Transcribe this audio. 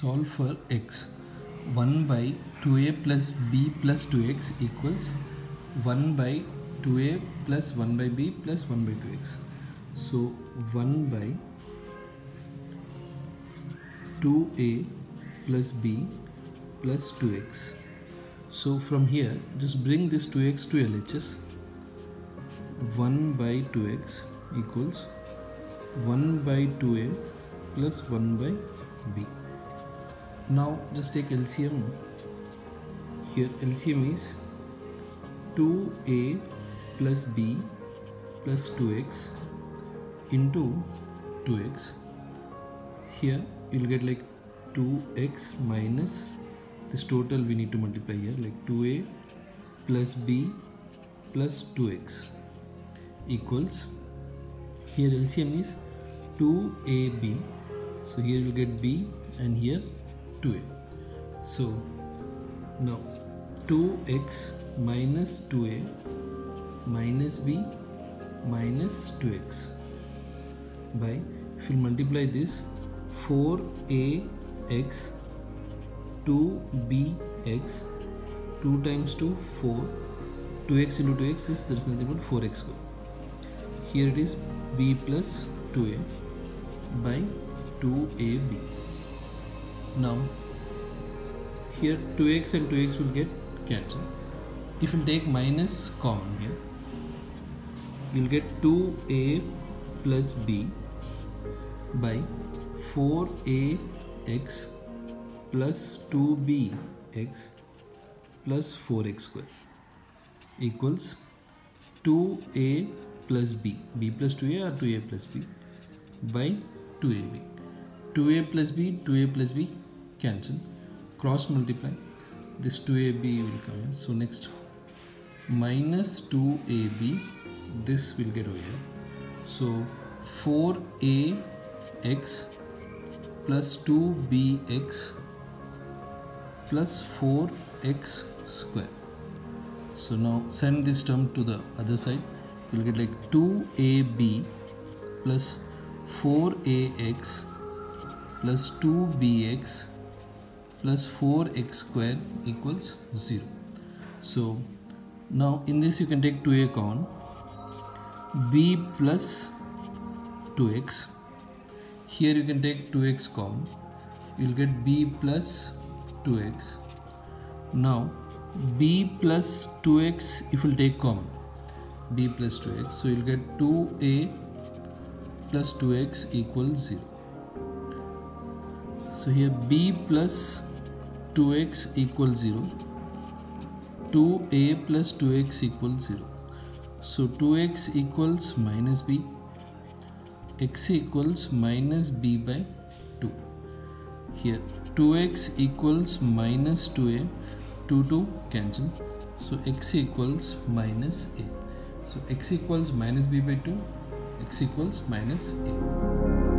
solve for x. 1 by 2a plus b plus 2x equals 1 by 2a plus 1 by b plus 1 by 2x. So 1 by 2a plus b plus 2x. So from here just bring this 2x to LHS. 1 by 2x equals 1 by 2a plus 1 by b. Now just take LCM. Here LCM is 2a plus b plus 2x into 2x. Here you'll get like 2x minus this total we need to multiply here, like 2a plus b plus 2x equals, here LCM is 2ab, so here you get b and here 2a. So now 2x minus 2a minus b minus 2x by, if you multiply this, 4ax 2bx, 2 times 2 4, 2x into 2x is, there is nothing but 4x square. Here it is b plus 2a by 2ab. Now here 2x and 2x will get cancelled. If you take minus common here, you will get 2a plus b by 4ax plus 2bx plus 4x square equals 2a plus b, b plus 2a or 2a plus b by 2ab. 2a plus b, 2a plus b cancel, cross multiply, this 2ab will come here. So next minus 2ab, this will get over here. So 4ax plus 2bx plus 4x square. So now send this term to the other side. You'll get like 2ab plus 4ax plus 2bx plus 4x square equals 0. So now in this you can take 2a common, b plus 2x. Here you can take 2x common, you'll get b plus 2x. Now b plus 2x if you'll take common, b plus 2x, so you'll get 2a plus 2x equals 0. So here b plus 2x equals 0, 2a plus 2x equals 0. So 2x equals minus b, x equals minus b by 2. Here 2x equals minus 2a, 2 cancel, so x equals minus a. So x equals minus b by 2, x equals minus a.